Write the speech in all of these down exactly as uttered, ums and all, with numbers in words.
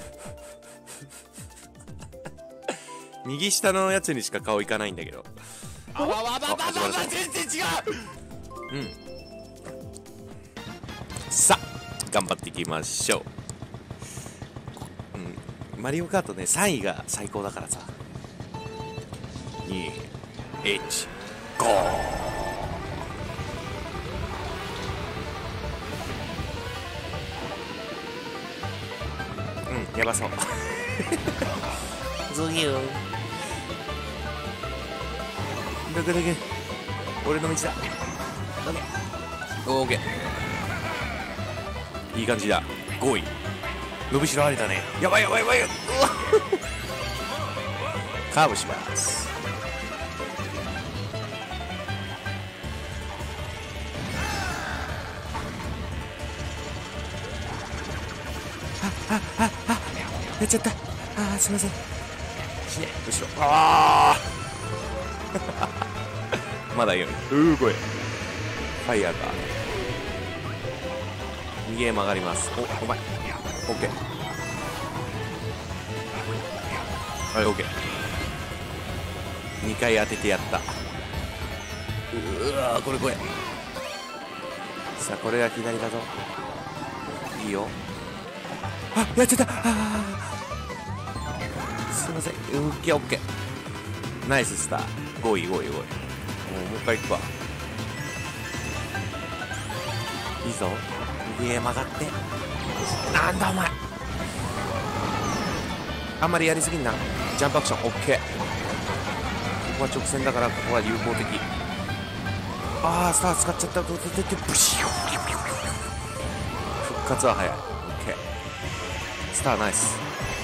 右下のやつにしか顔いかないんだけど。 あわわわわわわ全然違う。 うん。さあ頑張っていきましょう。うん、マリオカートねさんいが最高だからさ。にいちゴー。うん、やばそう。ズギュー。どけどけ。俺の道だ。ダメ。オーケー。いい感じだ。ごい。伸びしろありだね。やばいやばいやばい。うわカーブします。ああああやっちゃった。あーすいません。死ね後ろ。ああまだよい。うーごい。ファイヤーか。右へ曲がります。おお前オッケー。はいオッケー。にかい当ててやった。うわーこれこれ。さあこれが左だぞ。いいよ。あやっちゃった。あすいません。オッケーオッケー。ナイススター。ごいごいごい。もうもう一回行くわ。いいぞ。右へ曲がって。なんだお前。あんまりやりすぎんな。ジャンプアクションオッケー。ここは直線だからここは有効的。ああスター使っちゃった。ブシュ復活は早い。オッケー。スターナイス。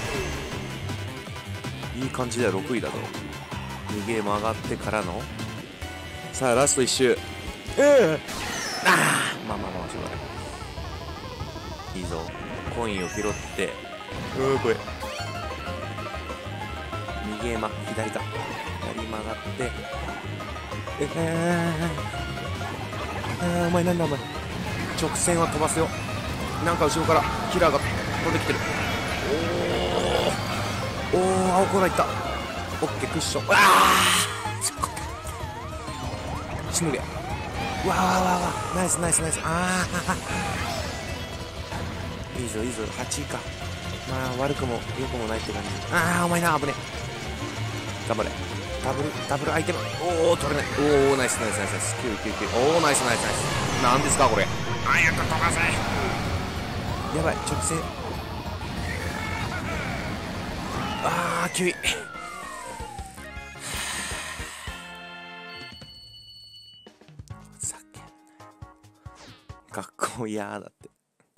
いい感じでろくいだぞ。右へ曲がってからのさあラストいっ周。うーああまあまあまあしょうがない。いいぞ。コインを拾って。うーこれ右へま左か左曲がって。えー、あーお前なんだお前。直線は飛ばすよ。なんか後ろからキラーが飛んできてる。おーおー青コーナーいった。オッケークッション。ああしのげ。わーわーわーわーナイスナイスナイス。ああいいぞいいぞ。はちいか。まあ悪くも良くもないって感じ。ああお前な危ねえ。頑張れ。ダブルダブルアイテム。おお取れない。おおナイスナイスナイスナイス。きゅうきゅうきゅう。おおナイスナイスナイス。なんですかこれ。早く飛ばせ。やばい直線。ああきゅうい。さっき学校嫌だって。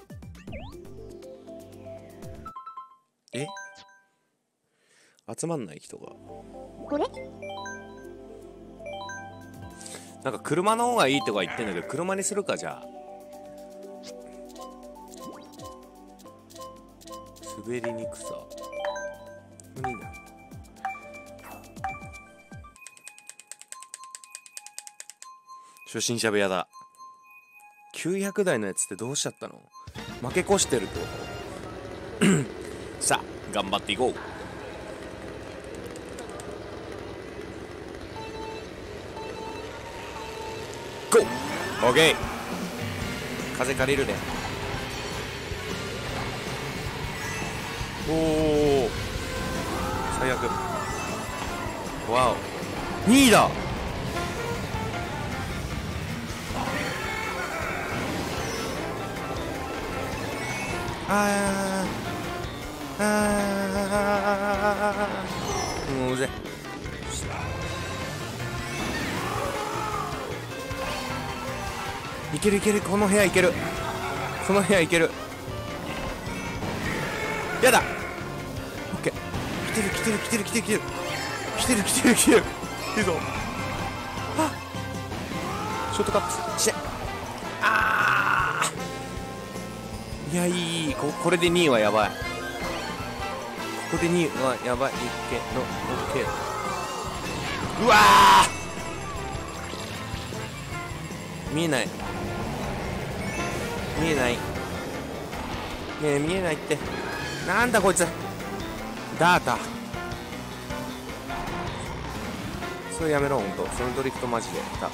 え集まんない人が。 これなんか車の方がいいとか言ってんだけど、車にするかじゃあ。滑りにくさ無理だ。初心者部屋だ。きゅうひゃくだいのやつってどうしちゃったの。負け越してるってことさあ頑張っていこう。ゴーオーケー。風借りるね。おお最悪。わおにいだ。あーあーもううぜ。いけるいける。この部屋いける。この部屋いける。やだ。オッケー。来てる来てる来てる来てる来てる来てる来てる来てる。いいぞ。あショートカップして。あーいやいいいい。 こ, これでにいはやばい。ここでにいはやばい。いけのオッケー。うわー見えない見えないねえ見えないって。 なんだこいつ。ダータ。それやめろ、ほんと。そのドリフトマジでだ。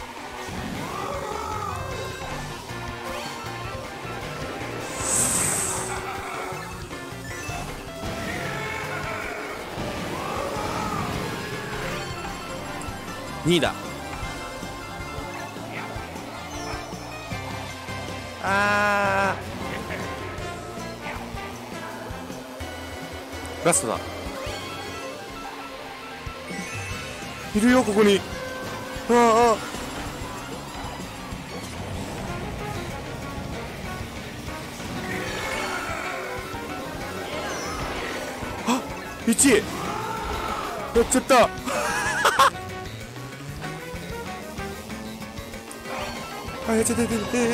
にいだ。あー、ラストだ。いるよここに。ああ、あ、いちいやっちゃった。あ、やっちゃった。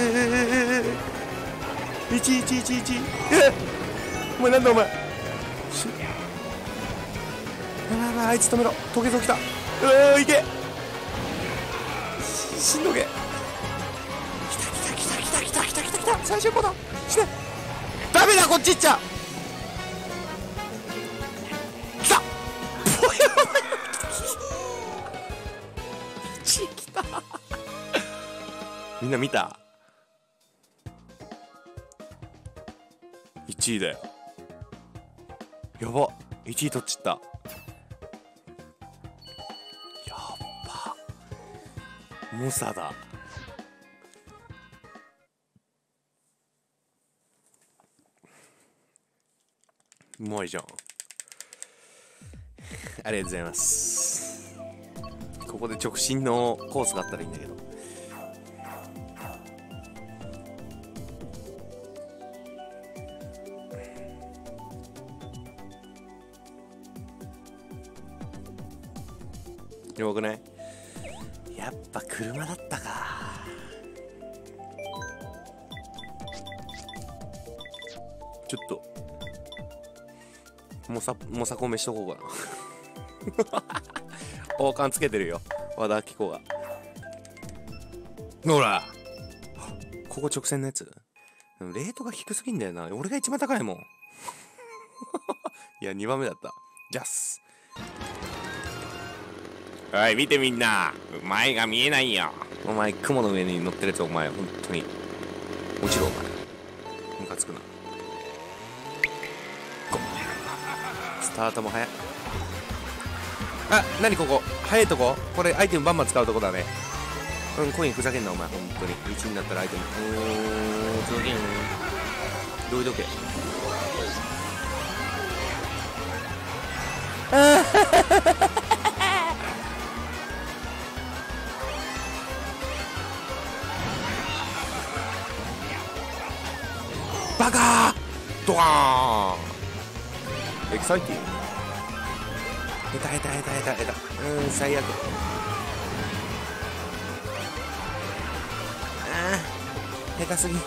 いちいちいちいち。え、お前なんだお前。しやばいやばい、あいつ止めろ。トゲトゲ来た。うー、いけ。ししんどけ。来た来た来た来た来た来た来た来た。最終コーナーしてダメだ、こっち行っちゃ来た。いちい来た。みんな見た？いちいだよ。やば、いちい取っちった。やば、猛者だ。うまいじゃん。ありがとうございます。ここで直進のコースがあったらいいんだけど。やばくない？やっぱ車だったか。ちょっともさもさこめしとこうかな。王冠つけてるよ、和田アキ子が。ほら、ここ直線のやつ。レートが低すぎんだよな。俺が一番高いもん。いや、にばんめだった。ジャス。はい、見てみんな、前が見えないよ。お前雲の上に乗ってるやつ、お前本当に落ちろ。お前ムカつくな。スタートも早い。あ、なにここ早いとこ。これアイテムバンバン使うとこだね。うん、コインふざけんなお前本当に。いちになったらアイテムうーんふざけん。どいどけ。ああバカードカーン。エキサイティング。下手下手下手下手下手。うーん、最悪。ああ、下手すぎ。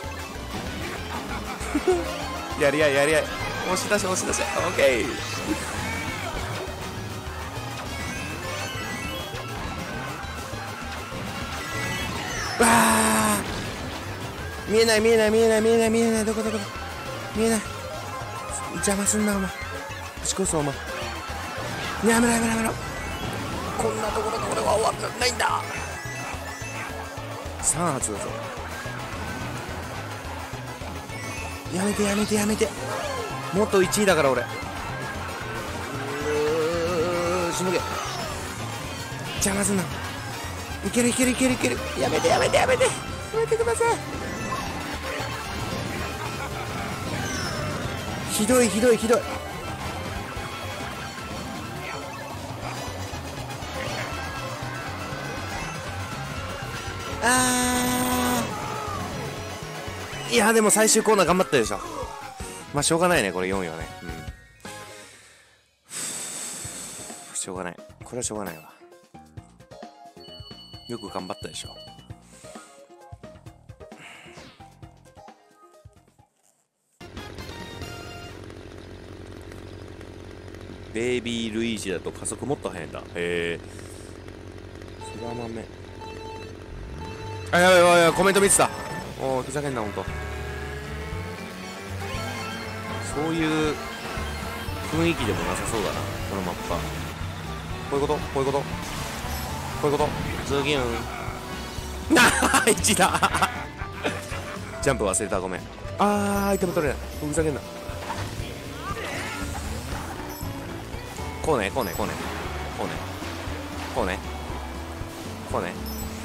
やり合いやり合い。押し出し押し出し。オッケー。わあ、見えない見えない見えない見えない見えない。どこどこどこ見えない。邪魔すんなお前。押し越すお前。やめろやめろやめろ。こんなところで俺は終わらないんだ。さん発だぞ。やめてやめてやめて。もっといちいだから俺。うー、しのげ。邪魔すんな。いけるいけるいけるいける。やめてやめてやめてやめてください。ひどいひどいひどい。あー、いやでも最終コーナー頑張ったでしょ。まあしょうがないねこれよんいはね。うん、しょうがない。これはしょうがないわ。よく頑張ったでしょ。ベイビールイージだと加速もっと速いんだ。へえ。そら豆。あ、やばいやばいやばい、コメント見てた。おお、ふざけんなほんと。そういう雰囲気でもなさそうだなこのマップは。こういうことこういうことこういうことズギュンなあいちだジャンプ忘れた、ごめん。あーアイテム取れない、ふざけんな。こうねこうねこうねこうねこうねこうね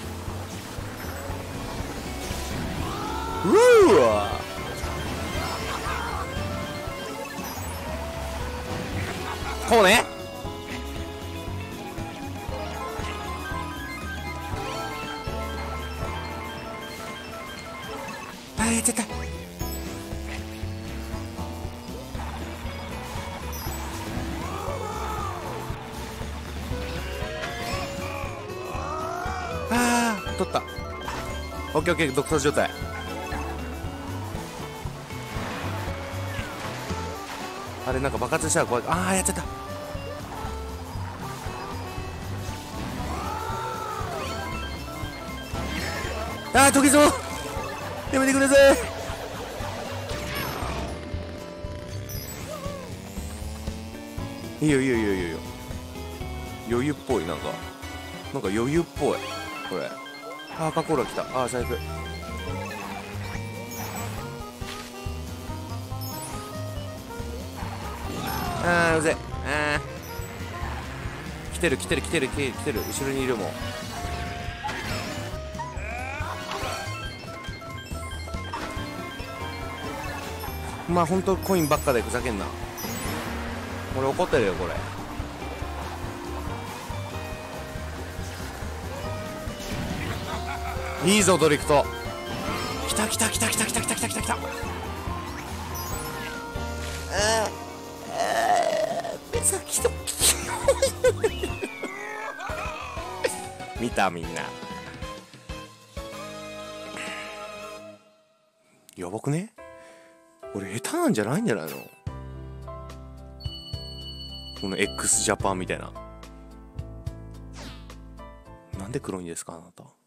うーわこうねあーやっちゃった。あー取った。オッケーオッケー、独走状態。あれなんか爆発したら怖い。ああやっちゃった。ああ、時蔵やめてください。いいよいいよいいよいいよ。余裕っぽい、なんかなんか余裕っぽいこれ。ああ、赤コーラ来た。ああ、最悪。あーうぜあー来てる来てる来てる来てる来てる、後ろにいるもん。まあほんとコインばっかでふざけんな。俺怒ってるよこれ。いいぞドリフト。来た来た来た来た来た来た来た来た来た。ああ目先と見たみんな。やばくね？俺下手なんじゃないんじゃないの？この X ジャパンみたいな。なんで黒いんですかあなた。